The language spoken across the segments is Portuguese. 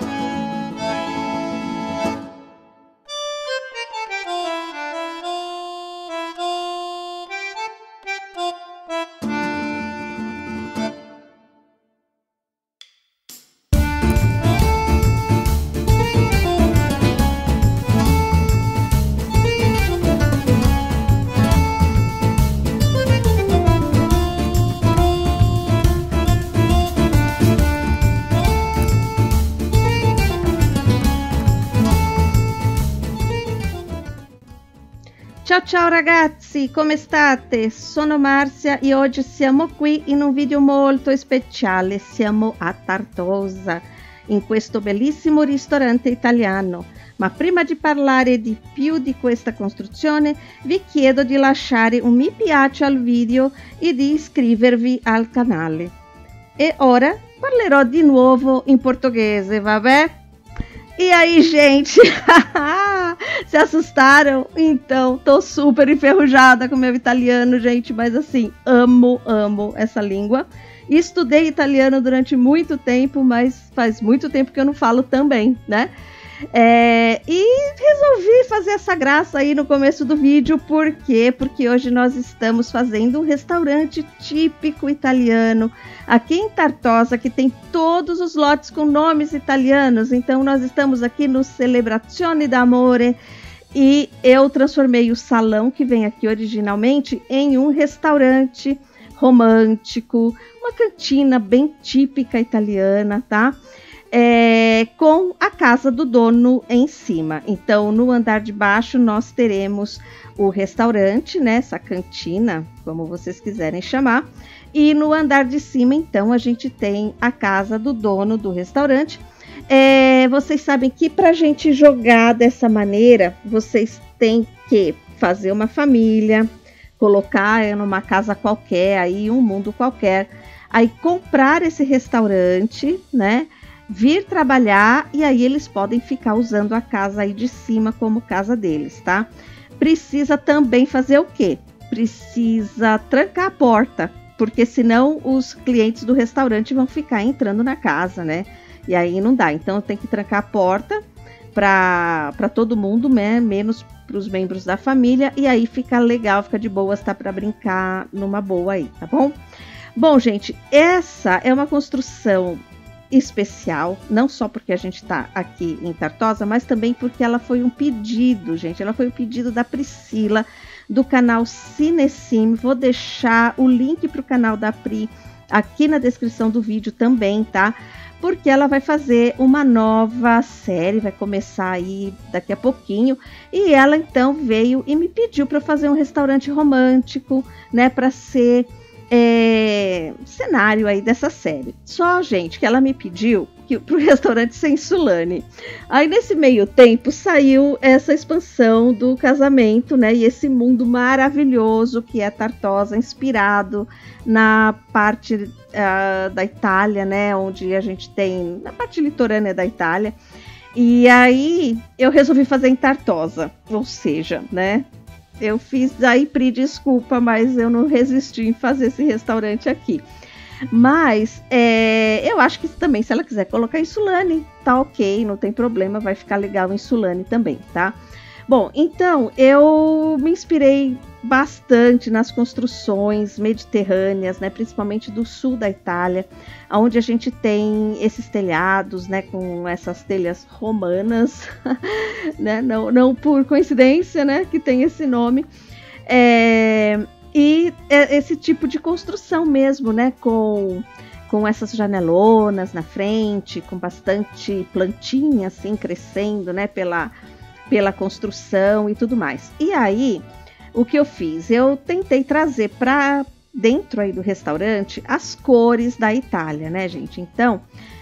Ciao ciao ragazzi, come state? Sono Marzia e oggi siamo qui in un video molto speciale. Siamo a Tartosa, in questo bellissimo ristorante italiano. Ma prima di parlare di più di questa costruzione, vi chiedo di lasciare un mi piace al video e di iscrivervi al canale. E ora parlerò di nuovo in portoghese, vabbè? E aí, gente? Se assustaram? Então, tô super enferrujada com meu italiano, gente, mas assim, amo essa língua. Estudei italiano durante muito tempo, mas faz muito tempo que eu não falo também, né? E resolvi fazer essa graça aí no começo do vídeo, por quê? Porque hoje nós estamos fazendo um restaurante típico italiano aqui em Tartosa, que tem todos os lotes com nomes italianos. Então nós estamos aqui no Celebrazione d'Amore e eu transformei o salão que vem aqui originalmente em um restaurante romântico, uma cantina bem típica italiana, tá? Com a casa do dono em cima. Então, no andar de baixo nós teremos o restaurante, né? Essa cantina, como vocês quiserem chamar. E no andar de cima, então, a gente tem a casa do dono do restaurante. Vocês sabem que para a gente jogar dessa maneira, vocês têm que fazer uma família, colocar numa casa qualquer, aí um mundo qualquer, aí comprar esse restaurante, né? Vir trabalhar e aí eles podem ficar usando a casa aí de cima como casa deles, tá? Precisa também fazer o quê? Precisa trancar a porta, porque senão os clientes do restaurante vão ficar entrando na casa, né? E aí não dá, então tem que trancar a porta para todo mundo, né? Menos para os membros da família, e aí fica legal, fica de boas, tá? Para brincar numa boa aí, tá bom? Bom, gente, essa é uma construção especial, não só porque a gente está aqui em Tartosa, mas também porque ela foi um pedido, gente. Ela foi um pedido da Priscila, do canal Cinesim. Vou deixar o link para o canal da Pri aqui na descrição do vídeo também, tá? Porque ela vai fazer uma nova série, vai começar aí daqui a pouquinho. E ela então veio e me pediu para fazer um restaurante romântico, né? Para ser cenário aí dessa série. Só, gente, que ela me pediu para o restaurante ser em Sulane. Aí nesse meio tempo saiu essa expansão do casamento, né? E esse mundo maravilhoso que é Tartosa, inspirado na parte da Itália, né? Onde a gente tem na parte litorânea da Itália. E aí eu resolvi fazer em Tartosa, ou seja, né? Eu fiz aí, Pri, desculpa, mas eu não resisti em fazer esse restaurante aqui. Mas eu acho que também, se ela quiser colocar em Sulane, tá ok, não tem problema, vai ficar legal em Sulane também, tá? Bom, então eu me inspirei bastante nas construções mediterrâneas, né, principalmente do sul da Itália, onde a gente tem esses telhados, né, com essas telhas romanas, né, não por coincidência, né, que tem esse nome, e esse tipo de construção mesmo, né, com essas janelonas na frente, com bastante plantinha assim crescendo, né, pela construção e tudo mais. E aí, o que eu fiz? Eu tentei trazer para dentro aí do restaurante as cores da Itália, né, gente? Então,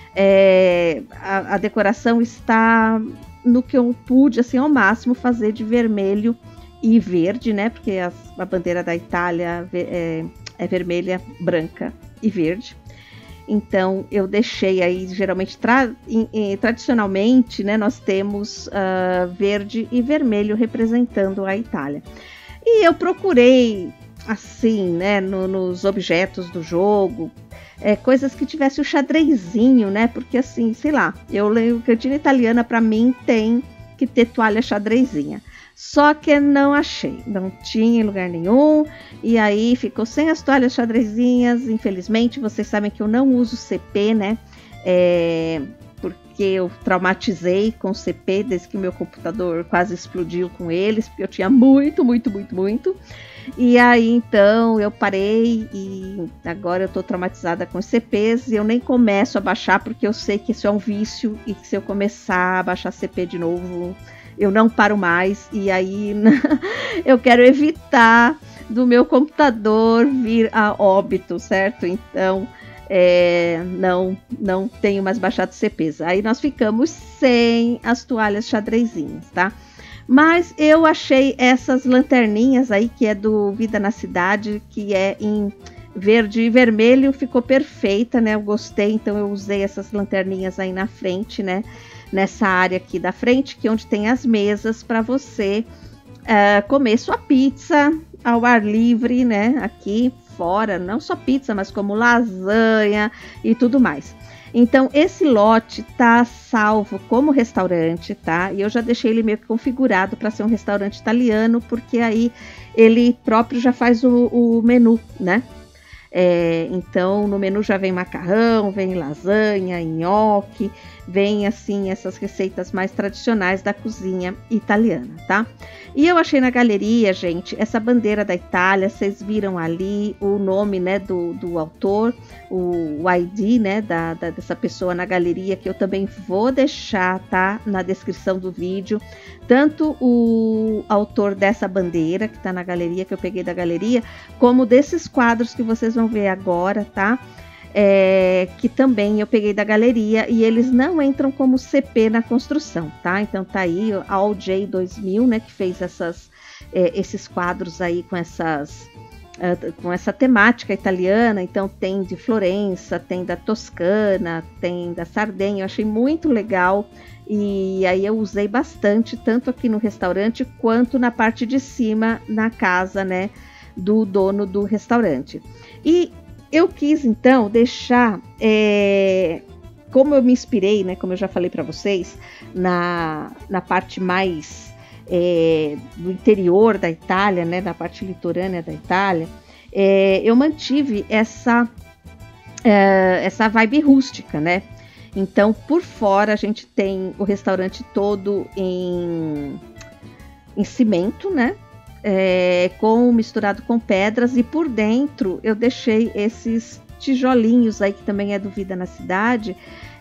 a decoração está no que eu pude, assim, ao máximo, fazer de vermelho e verde, né? Porque a bandeira da Itália é vermelha, branca e verde. Então, eu deixei aí, geralmente, tradicionalmente, né, nós temos verde e vermelho representando a Itália. E eu procurei, assim, né, nos objetos do jogo, coisas que tivesse o xadrezinho, né? Porque assim, sei lá, eu leio cantina italiana, para mim tem que ter toalha xadrezinha. Só que não achei, não tinha em lugar nenhum, e aí ficou sem as toalhas xadrezinhas. Infelizmente, vocês sabem que eu não uso CP, né? Porque eu traumatizei com CP desde que meu computador quase explodiu com eles, porque eu tinha muito. E aí então eu parei e agora eu tô traumatizada com CPs e eu nem começo a baixar, porque eu sei que isso é um vício e que se eu começar a baixar CP de novo, eu não paro mais, e aí eu quero evitar do meu computador vir a óbito, certo? Então não tenho mais baixado CPs. Aí nós ficamos sem as toalhas xadrezinhas, tá? Mas eu achei essas lanterninhas aí, que é do Vida na Cidade, que é em verde e vermelho, ficou perfeita, né? Eu gostei, então eu usei essas lanterninhas aí na frente, né? Nessa área aqui da frente, que é onde tem as mesas para você comer sua pizza ao ar livre, né? Aqui fora, não só pizza, mas como lasanha e tudo mais. Então, esse lote tá salvo como restaurante, tá? E eu já deixei ele meio que configurado para ser um restaurante italiano, porque aí ele próprio já faz o menu, né? Então, no menu já vem macarrão, vem lasanha, nhoque, vem assim essas receitas mais tradicionais da cozinha italiana, tá? E eu achei na galeria, gente, essa bandeira da Itália. Vocês viram ali o nome, né, do autor, o ID, né, dessa pessoa na galeria, que eu também vou deixar, tá, na descrição do vídeo, tanto o autor dessa bandeira que tá na galeria, que eu peguei da galeria, como desses quadros que vocês vão ver agora, tá? Que também eu peguei da galeria, e eles não entram como CP na construção, tá? Então tá aí a All J 2000, né, que fez esses quadros aí com essa temática italiana. Então tem de Florença, tem da Toscana, tem da Sardenha. Eu achei muito legal, e aí eu usei bastante, tanto aqui no restaurante quanto na parte de cima, na casa, né, do dono do restaurante. E eu quis então deixar, como eu me inspirei, né, como eu já falei para vocês, na parte mais do interior da Itália, né, da parte litorânea da Itália, eu mantive essa vibe rústica, né? Então, por fora a gente tem o restaurante todo em cimento, né? Misturado com pedras, e por dentro eu deixei esses tijolinhos aí, que também é do Vida na Cidade,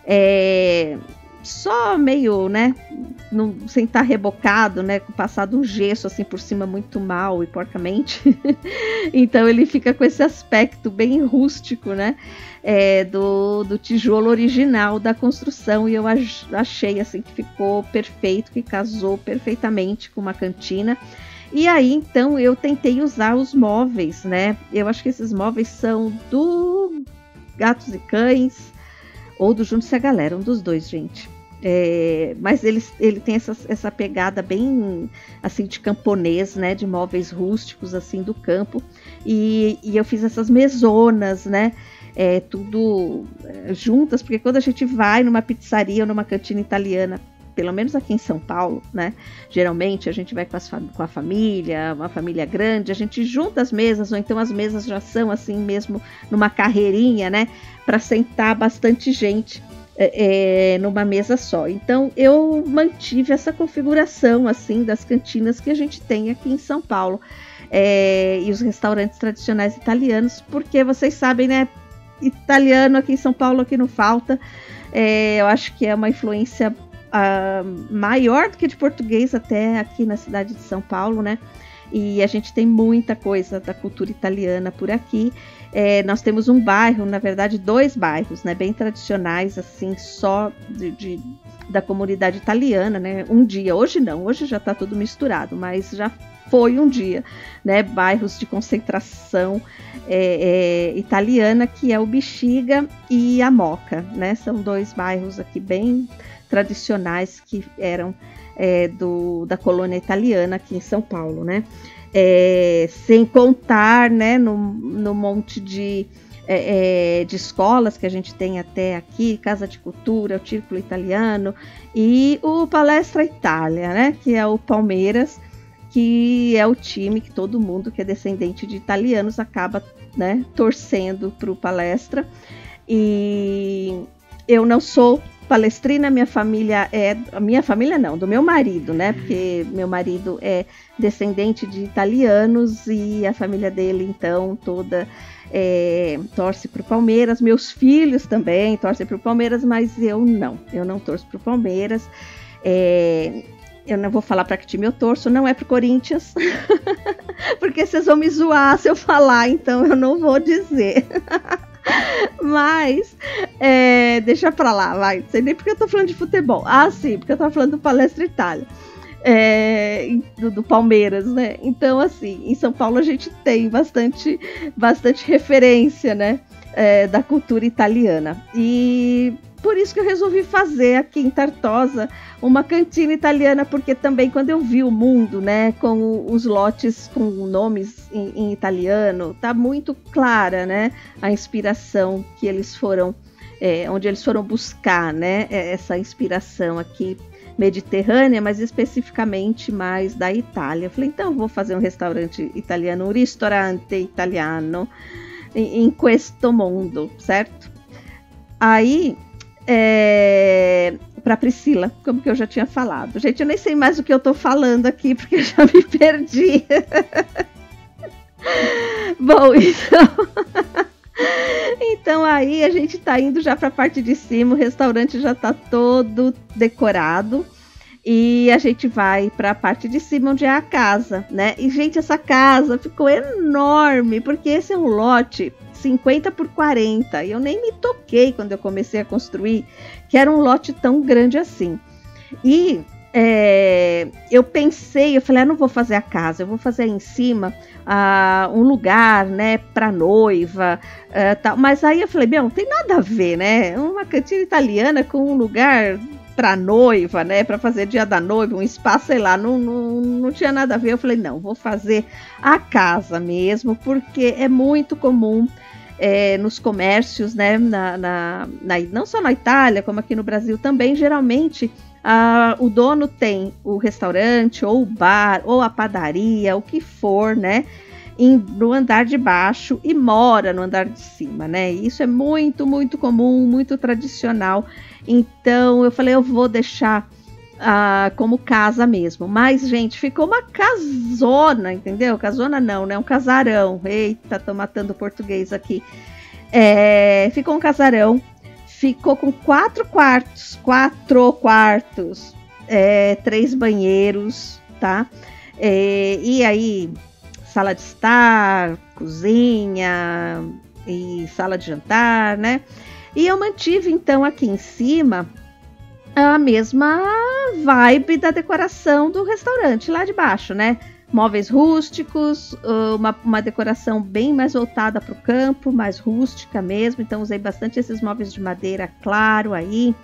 só meio, né, sem estar rebocado, né, passado um gesso assim por cima muito mal e porcamente. Então ele fica com esse aspecto bem rústico, né, do tijolo original da construção, e eu achei assim que ficou perfeito, que casou perfeitamente com uma cantina. E aí, então, eu tentei usar os móveis, né? Eu acho que esses móveis são do Gatos e Cães ou do Junte-se a Galera, um dos dois, gente. Mas ele tem essa pegada bem, assim, de camponês, né? De móveis rústicos, assim, do campo. E eu fiz essas mesonas, né? Tudo juntas, porque quando a gente vai numa pizzaria ou numa cantina italiana, pelo menos aqui em São Paulo, né? Geralmente a gente vai com a família, uma família grande, a gente junta as mesas, ou então as mesas já são assim mesmo numa carreirinha, né? Para sentar bastante gente numa mesa só. Então eu mantive essa configuração assim das cantinas que a gente tem aqui em São Paulo, e os restaurantes tradicionais italianos, porque vocês sabem, né? Italiano aqui em São Paulo aqui não falta. Eu acho que é uma influência maior do que de português até aqui na cidade de São Paulo, né? E a gente tem muita coisa da cultura italiana por aqui. Nós temos um bairro, na verdade 2 bairros, né, bem tradicionais, assim, só da comunidade italiana, né? Um dia, hoje não, hoje já está tudo misturado, mas já foi um dia, né? Bairros de concentração italiana, que é o Bexiga e a Moca, né? São 2 bairros aqui bem tradicionais que eram da colônia italiana aqui em São Paulo, né? Sem contar, né, no monte de de escolas que a gente tem até aqui, Casa de Cultura, o Círculo Italiano e o Palestra Itália, né, que é o Palmeiras, que é o time que todo mundo que é descendente de italianos acaba, né, torcendo para o Palestra. E eu não sou palestrina, minha família não, do meu marido, né, porque meu marido é descendente de italianos e a família dele, então, toda torce para o Palmeiras. Meus filhos também torcem para o Palmeiras, mas eu não torço para o Palmeiras. Eu não vou falar para que time eu torço, não é pro Corinthians, porque vocês vão me zoar se eu falar, então eu não vou dizer. Mas, deixa pra lá, vai. Não sei nem porque eu tô falando de futebol. Ah, sim, porque eu tava falando do Palestra Itália, do Palmeiras, né? Então, assim, em São Paulo a gente tem bastante referência, né, da cultura italiana. E por isso que eu resolvi fazer aqui em Tartosa uma cantina italiana, porque também quando eu vi o mundo, né, com os lotes com nomes em italiano, tá muito clara, né, a inspiração que eles foram, onde eles foram buscar, né, essa inspiração aqui mediterrânea, mas especificamente mais da Itália. Eu falei, então eu vou fazer um restaurante italiano, um ristorante italiano in questo mondo, certo? Aí, para Priscila, como que eu já tinha falado. Gente, eu nem sei mais o que eu tô falando aqui, porque eu já me perdi. Bom, então aí a gente tá indo já para a parte de cima, o restaurante já tá todo decorado e a gente vai para a parte de cima onde é a casa, né? E, gente, essa casa ficou enorme, porque esse é um lote 50 por 40, e eu nem me toquei quando eu comecei a construir que era um lote tão grande assim. E eu falei, não vou fazer a casa, eu vou fazer aí em cima um lugar, né, para noiva, tal. Mas aí eu falei, não tem nada a ver, né, uma cantina italiana com um lugar para noiva, né, para fazer dia da noiva, um espaço, sei lá, não tinha nada a ver. Eu falei, não, vou fazer a casa mesmo, porque é muito comum nos comércios, né, não só na Itália, como aqui no Brasil também, geralmente o dono tem o restaurante, ou o bar, ou a padaria, o que for, né, no andar de baixo e mora no andar de cima, né, e isso é muito, muito comum, muito tradicional. Então eu falei, eu vou deixar como casa mesmo. Mas, gente, ficou uma casona, entendeu? Casona não, né? Um casarão. Eita, tô matando o português aqui. Ficou um casarão. Ficou com 4 quartos. 3 banheiros, tá? E aí, sala de estar, cozinha e sala de jantar, né? E eu mantive, então, aqui em cima a mesma vibe da decoração do restaurante lá de baixo, né? Móveis rústicos, uma decoração bem mais voltada para o campo, mais rústica mesmo. Então usei bastante esses móveis de madeira claro aí,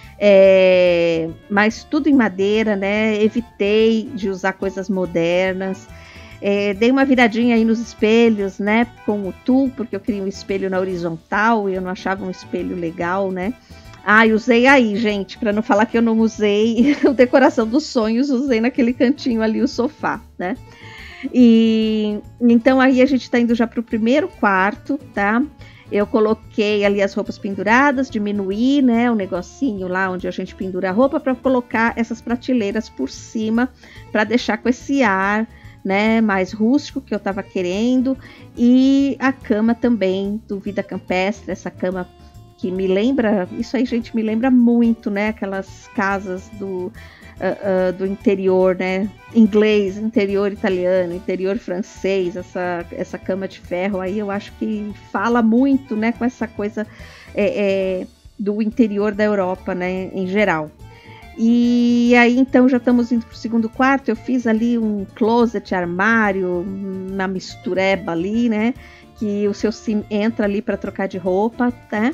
mas tudo em madeira, né? Evitei de usar coisas modernas. Dei uma viradinha aí nos espelhos, né? Com o tubo, porque eu queria um espelho na horizontal e eu não achava um espelho legal, né? E usei aí, gente, para não falar que eu não usei a decoração dos sonhos, usei naquele cantinho ali o sofá, né? E então aí a gente tá indo já pro primeiro quarto, tá? Eu coloquei ali as roupas penduradas, diminuí, né, o negocinho lá onde a gente pendura a roupa para colocar essas prateleiras por cima, para deixar com esse ar, né, mais rústico que eu tava querendo. E a cama também do Vida Campestre, essa cama que me lembra, isso aí, gente, me lembra muito, né, aquelas casas do interior, né, inglês, interior italiano, interior francês, essa cama de ferro aí, eu acho que fala muito, né, com essa coisa do interior da Europa, né, em geral. E aí, então, já estamos indo para o segundo quarto. Eu fiz ali um closet, armário, uma mistureba ali, né, que o seu sim entra ali para trocar de roupa, né.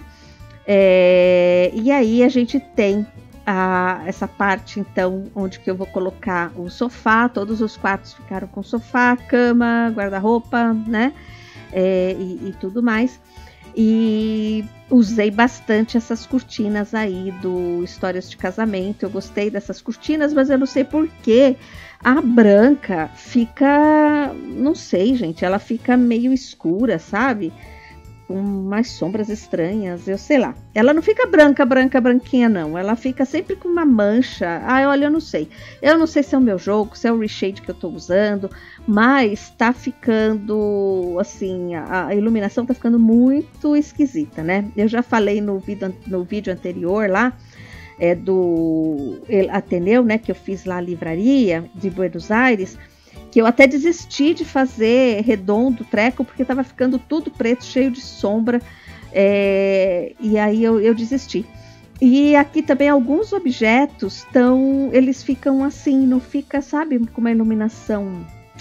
E aí a gente tem essa parte, então, onde que eu vou colocar o sofá. Todos os quartos ficaram com sofá, cama, guarda-roupa, né, e tudo mais. e usei bastante essas cortinas aí do Histórias de Casamento. Eu gostei dessas cortinas, mas eu não sei por que a branca fica, não sei, gente, ela fica meio escura, sabe? Com umas sombras estranhas, eu sei lá. Ela não fica branquinha, não. Ela fica sempre com uma mancha. Ah, olha, eu não sei. Eu não sei se é o meu jogo, se é o reshade que eu tô usando, mas tá ficando, assim, a iluminação tá ficando muito esquisita, né? Eu já falei no vídeo anterior lá, do Ateneu, né, que eu fiz lá a livraria de Buenos Aires, que eu até desisti de fazer redondo o treco, porque estava ficando tudo preto, cheio de sombra, e aí eu desisti. E aqui também alguns objetos eles ficam assim, não fica, sabe, com uma iluminação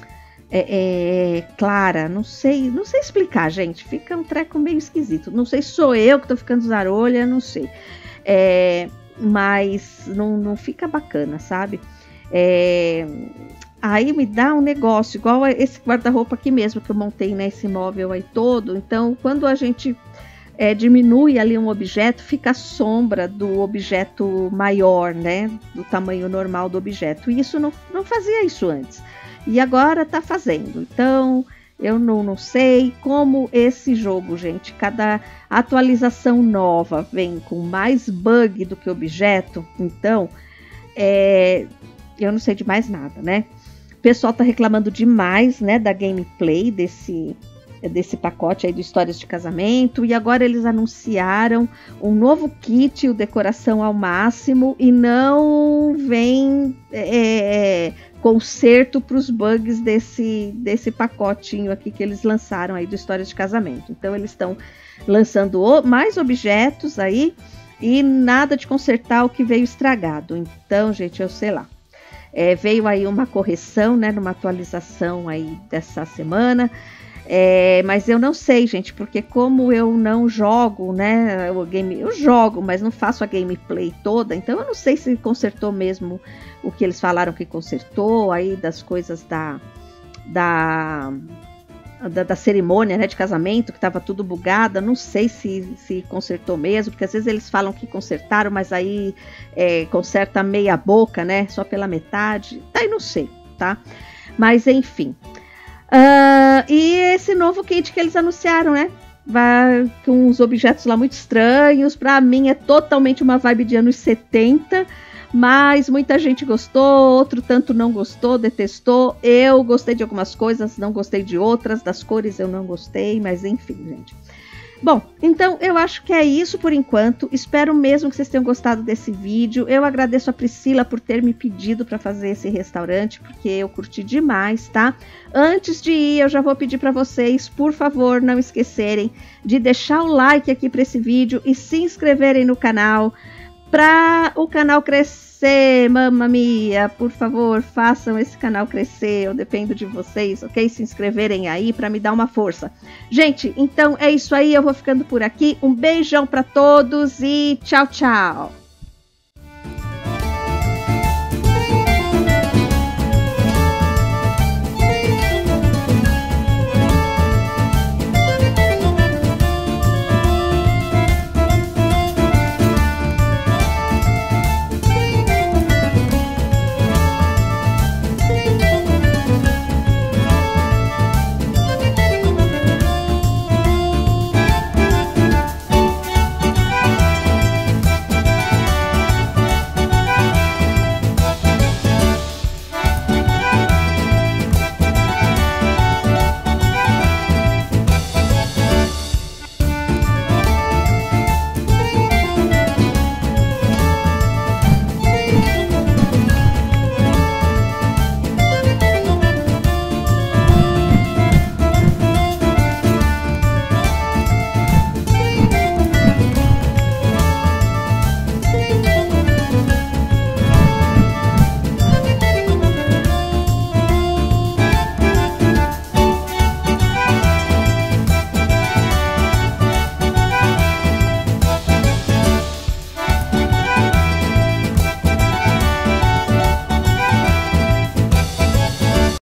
clara, não sei explicar, gente, fica um treco meio esquisito, não sei se sou eu que tô ficando zarolha, não sei, mas não fica bacana, sabe? Aí me dá um negócio, igual esse guarda-roupa aqui mesmo, que eu montei nesse móvel aí todo. Então, quando a gente diminui ali um objeto, fica a sombra do objeto maior, né? Do tamanho normal do objeto. E isso não fazia isso antes. E agora tá fazendo. Então, eu não sei como esse jogo, gente. Cada atualização nova vem com mais bug do que objeto. Então, eu não sei de mais nada, né? O pessoal tá reclamando demais, né, da gameplay desse pacote aí do Histórias de Casamento, e agora eles anunciaram um novo kit, o Decoração ao Máximo, e não vem conserto para os bugs desse pacotinho aqui que eles lançaram aí do Histórias de Casamento. Então eles estão lançando mais objetos aí e nada de consertar o que veio estragado. Então, gente, eu sei lá. Veio aí uma correção, né, numa atualização aí dessa semana, mas eu não sei, gente, porque como eu não jogo, né, eu jogo, mas não faço a gameplay toda, então eu não sei se consertou mesmo o que eles falaram que consertou, aí das coisas da cerimônia, né, de casamento, que estava tudo bugada, não sei se consertou mesmo, porque às vezes eles falam que consertaram, mas aí conserta meia boca, né, só pela metade, daí não sei, tá? Mas enfim. E esse novo kit que eles anunciaram, né, vai com uns objetos lá muito estranhos, pra mim é totalmente uma vibe de anos 70, mas muita gente gostou, outro tanto não gostou, detestou. Eu gostei de algumas coisas, não gostei de outras, das cores eu não gostei, mas enfim, gente. Bom, então eu acho que é isso por enquanto. Espero mesmo que vocês tenham gostado desse vídeo. Eu agradeço a Priscila por ter me pedido para fazer esse restaurante, porque eu curti demais, tá? Antes de ir, eu já vou pedir para vocês, por favor, não esquecerem de deixar o like aqui para esse vídeo e se inscreverem no canal, para o canal crescer, mamma mia, por favor, façam esse canal crescer, eu dependo de vocês, ok? Se inscreverem aí para me dar uma força. Gente, então é isso aí, eu vou ficando por aqui, um beijão para todos e tchau, tchau!